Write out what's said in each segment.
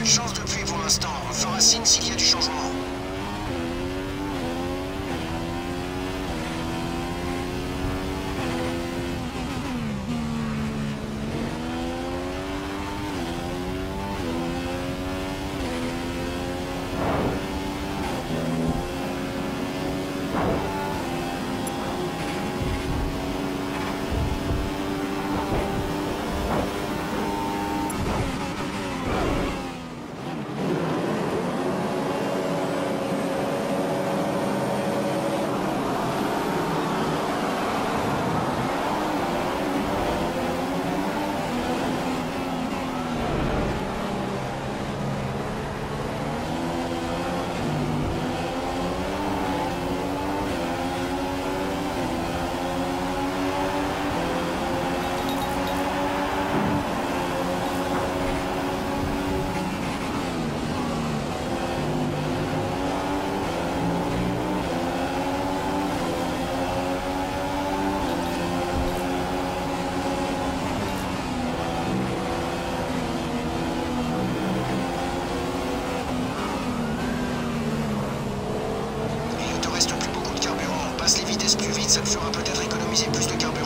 Chance de pluie pour l'instant. On fera signe s'il y a du changement. Les vitesses plus vite, ça te fera peut-être économiser plus de carburant.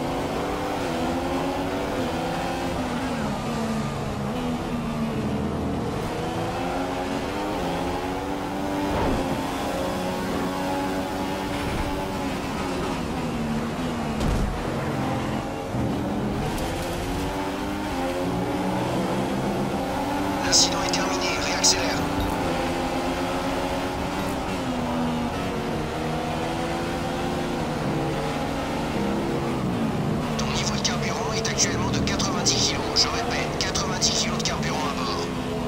L'incident est terminé, réaccélère. Actuellement de 90 kg, je répète, 90 kg de carburant à bord.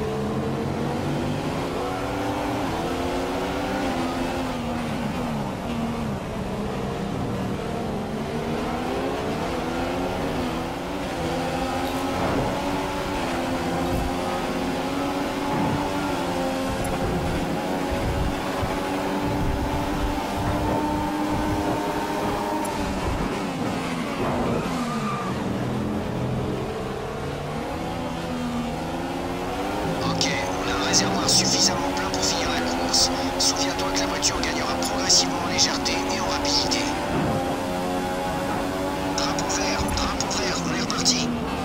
Réservoir suffisamment plein pour finir la course. Souviens-toi que la voiture gagnera progressivement en légèreté et en rapidité. Drapeau vert, on est reparti.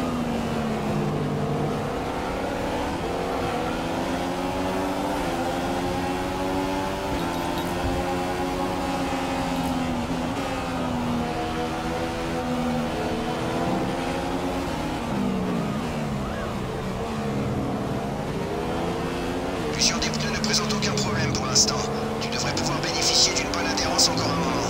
L'usure des pneus ne présente aucun problème pour l'instant. Tu devrais pouvoir bénéficier d'une bonne adhérence encore un moment.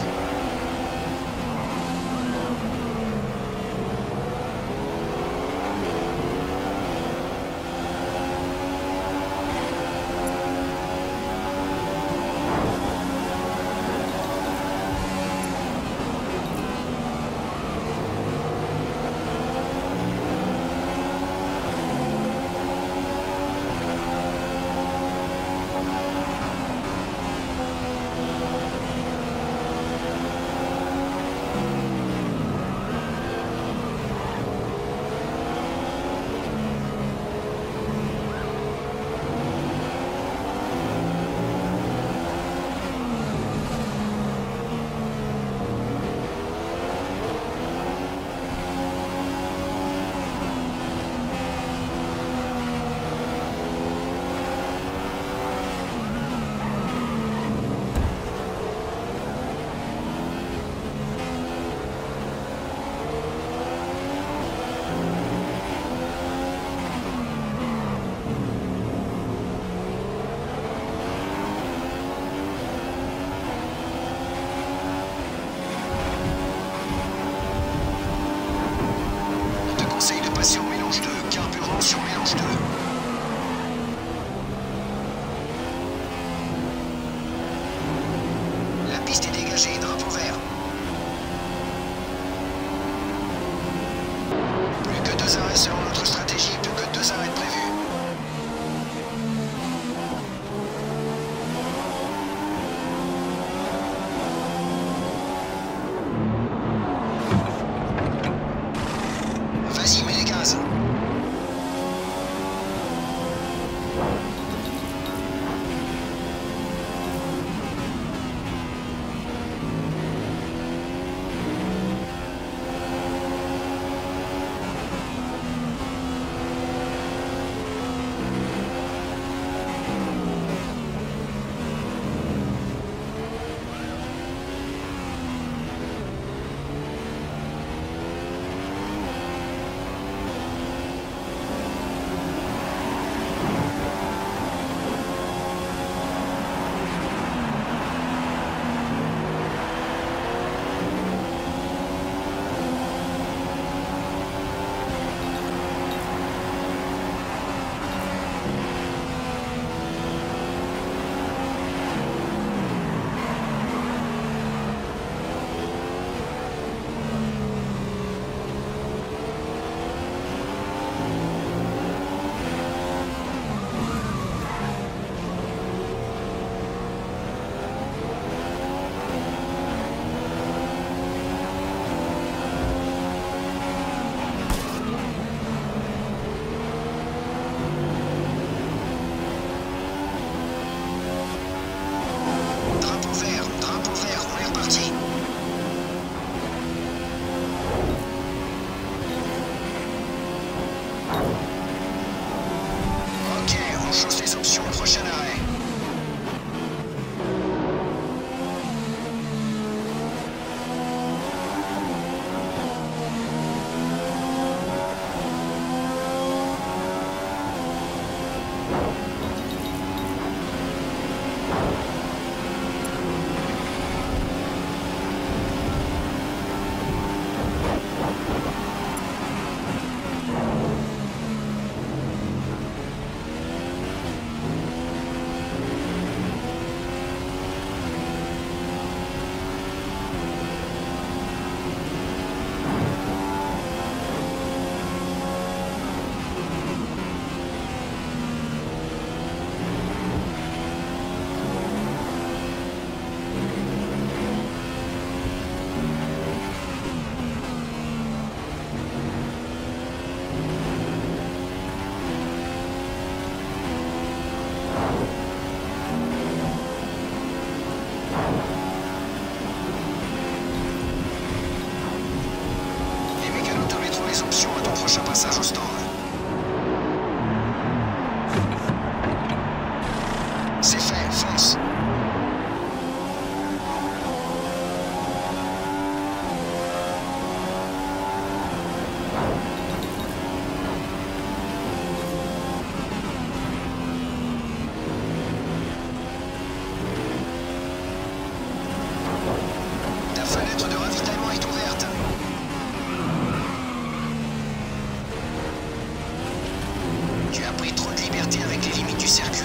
Passer au mélange 2, carburant sur mélange 2. La piste est dégagée, drapeau vert. Plus que 2 arrêts selon notre stratégie, plus que 2 arrêts prévus. Vas-y, mets les gaz. chausse les options au prochain arrêt. Prochain passage au stand. C'est fait, fonce. Ta fenêtre de ravitaillement est ouverte. Tu as pris trop de liberté avec les limites du circuit.